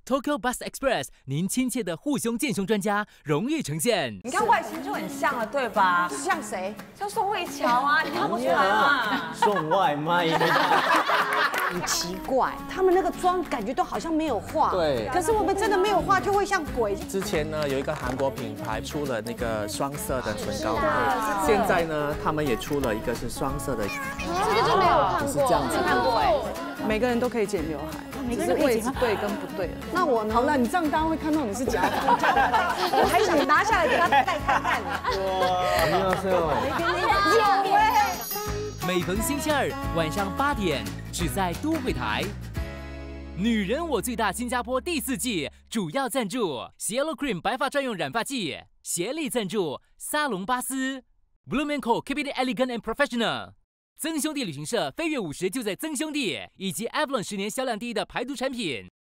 Tokyo Bus Express， 您亲切的护胸健胸专家荣誉呈现。 你看外形就很像了，对吧？ 像谁？ 像宋慧乔啊，你看不出来吗？ 送外卖。 很奇怪，他们那个妆感觉都好像没有化。 对。 可是我们真的没有化，就会像鬼。 之前呢，有一个韩国品牌出了那个双色的唇膏，现在呢，他们也出了一个是双色的。 这个就没有看过， 是这样子。 看过哎。 每个人都可以剪刘海， 每个人可以剪对跟不对。 那我呢？ 好了，你这样大家会看到你是假发。 我还想拿下来给他戴看看。 哇，你好有哎。 每逢星期二晚上8点，只在都会台。女人我最大新加坡第4季主要赞助 Cielo Cream 白发专用染发剂，协力赞助沙龙巴斯 Blumenco Keep It Elegant and Professional。曾兄弟旅行社飞跃50就在曾兄弟，以及 Avalon10年销量第1的排毒产品。